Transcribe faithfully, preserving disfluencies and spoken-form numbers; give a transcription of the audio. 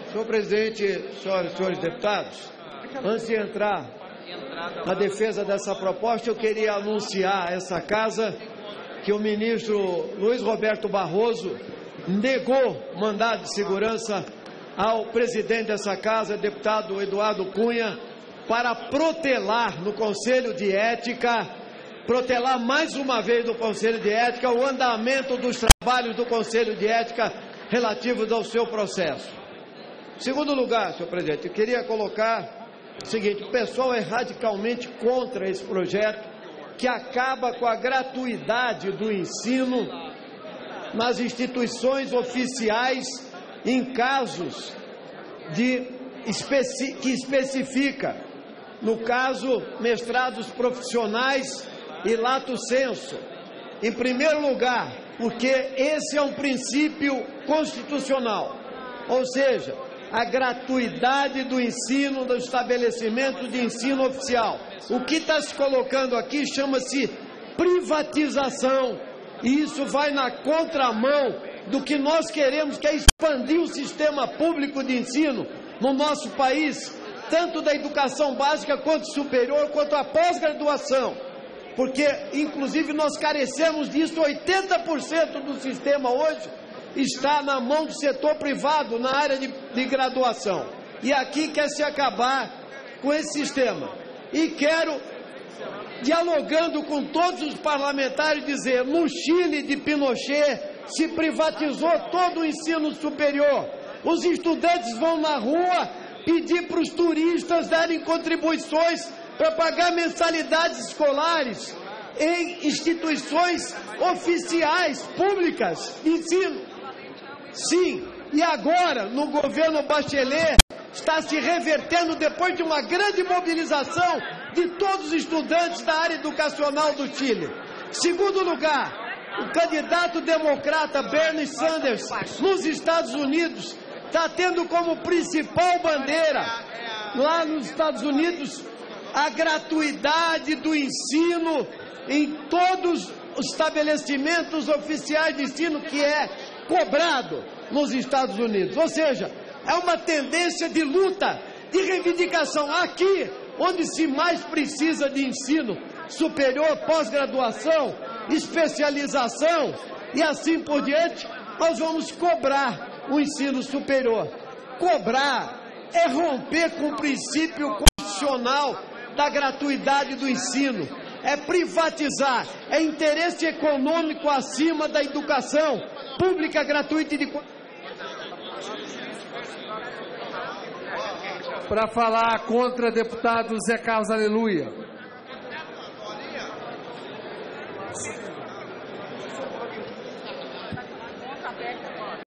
Senhor presidente, senhoras e senhores deputados, antes de entrar na defesa dessa proposta, eu queria anunciar a essa casa que o ministro Luiz Roberto Barroso negou mandado de segurança ao presidente dessa casa, deputado Eduardo Cunha, para protelar no Conselho de Ética, protelar mais uma vez no Conselho de Ética o andamento dos trabalhos do Conselho de Ética relativos ao seu processo. Em segundo lugar, senhor presidente, eu queria colocar o seguinte: o pessoal é radicalmente contra esse projeto que acaba com a gratuidade do ensino nas instituições oficiais em casos de especi que especifica, no caso, mestrados profissionais e lato sensu. Em primeiro lugar, porque esse é um princípio constitucional, ou seja, a gratuidade do ensino do estabelecimento de ensino oficial. O que está se colocando aqui chama-se privatização, e isso vai na contramão do que nós queremos, que é expandir o sistema público de ensino no nosso país, tanto da educação básica quanto superior, quanto a pós-graduação, porque inclusive nós carecemos disso. Oitenta por cento do sistema hoje está na mão do setor privado na área de, de graduação, e aqui quer se acabar com esse sistema. E quero, dialogando com todos os parlamentares, dizer: no Chile de Pinochet se privatizou todo o ensino superior. Os estudantes vão na rua pedir para os turistas darem contribuições para pagar mensalidades escolares em instituições oficiais, públicas de ensino. Sim, e agora, no governo Bachelet, está se revertendo depois de uma grande mobilização de todos os estudantes da área educacional do Chile. Segundo lugar, o candidato democrata Bernie Sanders, nos Estados Unidos, está tendo como principal bandeira, lá nos Estados Unidos, a gratuidade do ensino em todos os estabelecimentos oficiais de ensino, que é cobrado nos Estados Unidos. Ou seja, é uma tendência de luta, de reivindicação. Aqui, onde se mais precisa de ensino superior, pós-graduação, especialização e assim por diante, nós vamos cobrar o ensino superior. Cobrar é romper com o princípio constitucional da gratuidade do ensino, é privatizar, é interesse econômico acima da educação pública, gratuita e de... Para falar contra, deputado Zé Carlos Aleluia.